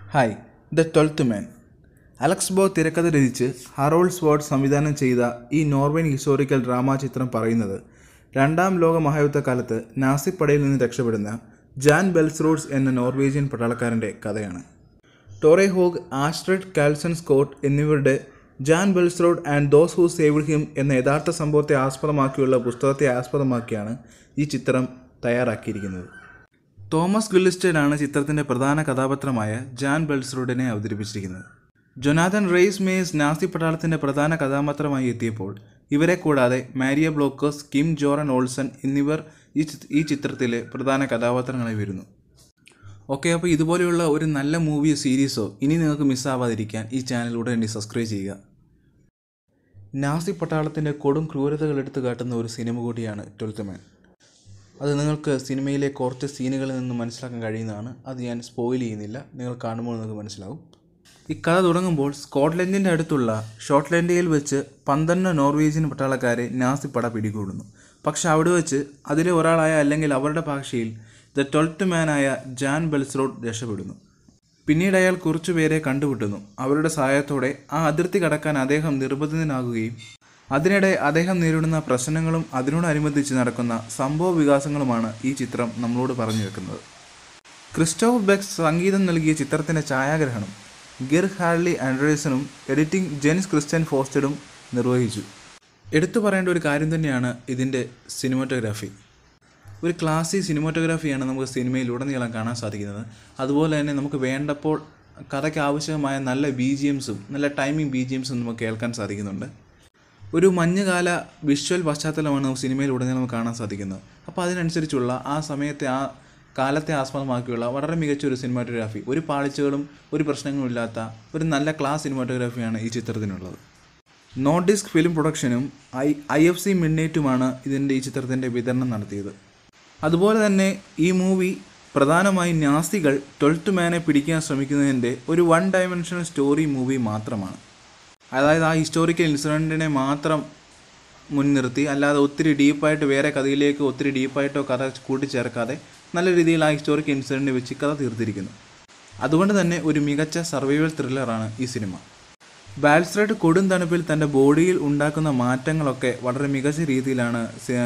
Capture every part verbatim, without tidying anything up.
Hi the twelfth man. Alex Boe തിരക്കഥ രചിച്ച് Harold സ്വാർട്ട് സംവിധാനം ചെയ്ത ഈ നോർവേൻ ഹിസ്റ്റോറിക്കൽ ഡ്രാമ ചിത്രം പറയുന്നത് രണ്ടാം ലോക മഹായുദ്ധകാലത്ത് നാസിപ്പടയിൽ നിന്ന് രക്ഷപ്പെടുന്ന ജാൻ ബെൽസ്റൂഡ് എന്ന നോർവീജിയൻ പട്ടാളക്കാരൻ്റെ കഥയാണ്. Tore Haug, Astrid Karlsen Scott എന്നിവരുടെ Jan Baalsrud and those who saved him എന്ന യഥാർത്ഥ സംഭവത്തെ ആസ്പദമാക്കിയുള്ള പുസ്തകത്തെ ആസ്പദമാക്കിയാണ് ഈ ചിത്രം തയ്യാറാക്കിയിരിക്കുന്നത്. തോമസ് ഗില്ലിസ്റ്റഡ് ആണ് ചിത്രത്തിൻ്റെ പ്രധാന കഥാപാത്രമായ ജാൻ ബെൽസ്റൂഡിനെ അവതരിപ്പിച്ചിരിക്കുന്നത്. ജൊനാഥൻ റെയ്സ് മേസ് നാസി പട്ടാളത്തിൻ്റെ പ്രധാന കഥാപാത്രമായി എത്തിയപ്പോൾ ഇവരെ കൂടാതെ മാരിയ ബ്ലോക്കേഴ്സ്, കിം ജോറൻ ഓൾസൺ എന്നിവർ ഈ ഈ ചിത്രത്തിലെ പ്രധാന കഥാപാത്രങ്ങളായി വരുന്നു. ഓക്കെ, അപ്പോൾ ഇതുപോലെയുള്ള ഒരു നല്ല മൂവിയോ സീരീസോ ഇനി നിങ്ങൾക്ക് മിസ്സാവാതിരിക്കാൻ ഈ ചാനൽ ഉടനെ സബ്സ്ക്രൈബ് ചെയ്യുക. നാസി പട്ടാളത്തിൻ്റെ കൊടും ക്രൂരതകൾ എടുത്തു കാട്ടുന്ന ഒരു സിനിമ കൂടിയാണ് ട്വൽത്ത് മാൻ. അത് നിങ്ങൾക്ക് സിനിമയിലെ കുറച്ച് സീനുകളിൽ നിന്ന് മനസ്സിലാക്കാൻ കഴിയുന്നതാണ്. അത് ഞാൻ സ്പോയിൽ ചെയ്യുന്നില്ല, നിങ്ങൾ കാണുമ്പോൾ നിങ്ങൾക്ക് മനസ്സിലാവും. ഈ കഥ തുടങ്ങുമ്പോൾ സ്കോട്ട്ലൻഡിൻ്റെ അടുത്തുള്ള ഷോട്ട്ലൻഡിൽ വെച്ച് പന്ത്രണ്ട് നോർവീജിയൻ പട്ടാളക്കാരെ നാസി പട പിടികൂടുന്നു. പക്ഷെ അവിടെ വെച്ച് അതിലെ ഒരാളായ, അല്ലെങ്കിൽ അവരുടെ ഭാഷയിൽ ദ ട്വൽത്ത് മാനായ ജാൻ ബെൽസ്റൂഡ് രക്ഷപ്പെടുന്നു. പിന്നീട് അയാൾ കുറച്ചുപേരെ കണ്ടുമുട്ടുന്നു. അവരുടെ സഹായത്തോടെ ആ അതിർത്തി കടക്കാൻ അദ്ദേഹം നിർബന്ധിതനാകുകയും അതിനിടെ അദ്ദേഹം നേരിടുന്ന പ്രശ്നങ്ങളും അതിനോടനുബന്ധിച്ച് നടക്കുന്ന സംഭവ വികാസങ്ങളുമാണ് ഈ ചിത്രം നമ്മളോട് പറഞ്ഞു വെക്കുന്നത്. ക്രിസ്റ്റോഫ് ബെക്സ് സംഗീതം നൽകിയ ചിത്രത്തിൻ്റെ ഛായാഗ്രഹണം ഗിർ ഹാർലി ആൻഡ്രേസനും എഡിറ്റിംഗ് ജെൻസ് ക്രിസ്റ്റ്യൻ ഫോസ്റ്റഡും നിർവഹിച്ചു. എടുത്തു പറയേണ്ട ഒരു കാര്യം തന്നെയാണ് ഇതിൻ്റെ സിനിമാറ്റോഗ്രാഫി. ഒരു ക്ലാസിക് സിനിമാറ്റോഗ്രാഫിയാണ് നമുക്ക് സിനിമയിലുടനീളം കാണാൻ സാധിക്കുന്നത്. അതുപോലെ തന്നെ നമുക്ക് വേണ്ടപ്പോൾ കഥയ്ക്ക് ആവശ്യമായ നല്ല ബി ജി എംസും നല്ല ടൈമിംഗ് ബി ജി എംസും നമുക്ക് കേൾക്കാൻ സാധിക്കുന്നുണ്ട്. ഒരു മഞ്ഞുകാല വിഷ്വൽ പശ്ചാത്തലമാണ് നമുക്ക് സിനിമയിലുടനീളം നമുക്ക് കാണാൻ സാധിക്കുന്നത്. അപ്പോൾ അതിനനുസരിച്ചുള്ള ആ സമയത്തെ ആ കാലത്തെ ആസ്പദമാക്കിയുള്ള വളരെ മികച്ച ഒരു സിനിമാറ്റോഗ്രാഫി, ഒരു പാളിച്ചകളും ഒരു പ്രശ്നങ്ങളും ഇല്ലാത്ത ഒരു നല്ല ക്ലാസ് സിനിമാറ്റോഗ്രാഫിയാണ് ഈ ചിത്രത്തിനുള്ളത്. നോട്ട് ഡിസ്ക് ഫിലിം പ്രൊഡക്ഷനും ഐ ഐ എഫ് സി മിഡ്നൈറ്റുമാണ് ഇതിൻ്റെ ഈ ചിത്രത്തിൻ്റെ വിതരണം നടത്തിയത്. അതുപോലെ തന്നെ ഈ മൂവി പ്രധാനമായും നാസികൾ ട്വൽത്ത് മാനെ പിടിക്കാൻ ശ്രമിക്കുന്നതിൻ്റെ ഒരു വൺ ഡയമെൻഷണൽ സ്റ്റോറി മൂവി മാത്രമാണ്. അതായത് ആ ഹിസ്റ്റോറിക്കൽ ഇൻസിഡൻറ്റിനെ മാത്രം മുൻനിർത്തി, അല്ലാതെ ഒത്തിരി ഡീപ്പായിട്ട് വേറെ കഥയിലേക്ക് ഒത്തിരി ഡീപ്പായിട്ടോ കഥ കൂട്ടിച്ചേർക്കാതെ നല്ല രീതിയിൽ ആ ഹിസ്റ്റോറിക്കൽ ഇൻസിഡൻറ്റ് വെച്ച് കഥ തീർത്തിരിക്കുന്നു. അതുകൊണ്ട് തന്നെ ഒരു മികച്ച സർവൈവൽ ത്രില്ലറാണ് ഈ സിനിമ. ബാൽസ്റഡ് കൊടും തണുപ്പിൽ തൻ്റെ ബോഡിയിൽ ഉണ്ടാക്കുന്ന മാറ്റങ്ങളൊക്കെ വളരെ മികച്ച രീതിയിലാണ്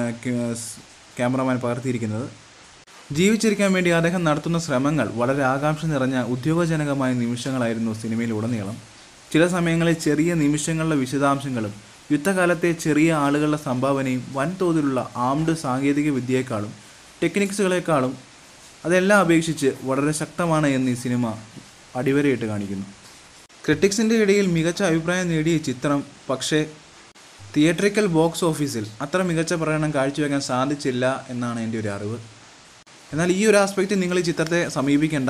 ക്യാമറമാൻ പകർത്തിയിരിക്കുന്നത്. ജീവിച്ചിരിക്കാൻ വേണ്ടി അദ്ദേഹം നടത്തുന്ന ശ്രമങ്ങൾ വളരെ ആകാംക്ഷ നിറഞ്ഞ ഉദ്യോഗജനകമായ നിമിഷങ്ങളായിരുന്നു സിനിമയിലുടനീളം. ചില സമയങ്ങളിൽ ചെറിയ നിമിഷങ്ങളുടെ വിശദാംശങ്ങളും യുദ്ധകാലത്തെ ചെറിയ ആളുകളുടെ സംഭാവനയും വൻതോതിലുള്ള ആംഡ് സാങ്കേതിക വിദ്യയെക്കാളും ടെക്നിക്സുകളെക്കാളും അതെല്ലാം അപേക്ഷിച്ച് വളരെ ശക്തമാണ് എന്ന് ഈ സിനിമ അടിവരയിട്ട് കാണിക്കുന്നു. ക്രിട്ടിക്സിൻ്റെ ഇടയിൽ മികച്ച അഭിപ്രായം നേടിയ ചിത്രം പക്ഷേ തിയേറ്ററിക്കൽ ബോക്സ് ഓഫീസിൽ അത്ര മികച്ച പ്രകടനം കാഴ്ചവെക്കാൻ സാധിച്ചില്ല എന്നാണ് എൻ്റെ ഒരു അറിവ്. എന്നാൽ ഈ ഒരു ആസ്പെക്റ്റ് നിങ്ങൾ ഈ ചിത്രത്തെ സമീപിക്കേണ്ട.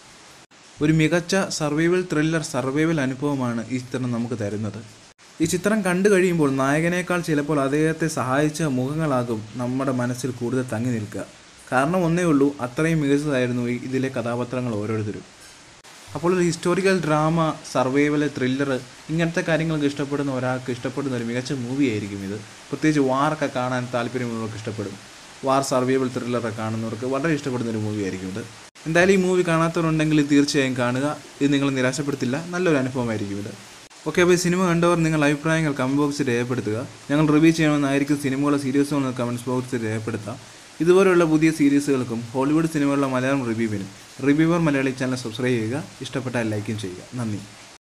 ഒരു മികച്ച സർവൈവൽ ത്രില്ലർ സർവൈവൽ അനുഭവമാണ് ഈ ചിത്രം നമുക്ക് തരുന്നത്. ഈ ചിത്രം കണ്ടു കഴിയുമ്പോൾ നായകനേക്കാൾ ചിലപ്പോൾ അദ്ദേഹത്തെ സഹായിച്ച മുഖങ്ങളാകും നമ്മുടെ മനസ്സിൽ കൂടുതൽ തങ്ങി നിൽക്കുക. കാരണം ഒന്നേ ഉള്ളൂ, അത്രയും മികച്ചതായിരുന്നു ഇതിലെ കഥാപാത്രങ്ങൾ ഓരോരുത്തരും. അപ്പോൾ ഒരു ഹിസ്റ്റോറിക്കൽ ഡ്രാമ, സർവൈവൽ ത്രില്ലർ, ഇങ്ങനത്തെ കാര്യങ്ങളൊക്കെ ഇഷ്ടപ്പെടുന്ന ഒരാൾക്ക് ഇഷ്ടപ്പെടുന്ന ഒരു മികച്ച മൂവി ആയിരിക്കും ഇത്. പ്രത്യേകിച്ച് വാറൊക്കെ കാണാൻ താല്പര്യമുള്ളവർക്ക് ഇഷ്ടപ്പെടും. വാർ സർവൈവൽ ത്രില്ലറൊക്കെ കാണുന്നവർക്ക് വളരെ ഇഷ്ടപ്പെടുന്ന ഒരു മൂവി ആയിരിക്കും ഇത്. എന്തായാലും ഈ മൂവി കാണാത്തവരുണ്ടെങ്കിൽ തീർച്ചയായും കാണുക. ഇത് നിങ്ങളെ നിരാശപ്പെടുത്തില്ല, നല്ലൊരു അനുഭവമായിരിക്കും ഇത്. ഓക്കെ, അപ്പോൾ ഈ സിനിമ കണ്ടവർ നിങ്ങൾ അഭിപ്രായങ്ങൾ കമൻറ്റ് ബോക്സിൽ രേഖപ്പെടുത്തുക. ഞങ്ങൾ റിവ്യൂ ചെയ്യണമെന്നായിരിക്കും സിനിമകളോ സീരീസോ എന്ന് കമൻറ്റ് ബോക്സിൽ രേഖപ്പെടുത്താം. ഇതുപോലെയുള്ള പുതിയ സീരീസുകൾക്കും ഹോളിവുഡ് സിനിമകളുടെ മലയാളം റിവ്യൂവിനും റിവ്യൂവർ മലയാളി ചാനൽ സബ്സ്ക്രൈബ് ചെയ്യുക. ഇഷ്ടപ്പെട്ടാൽ ലൈക്കും ചെയ്യുക. നന്ദി.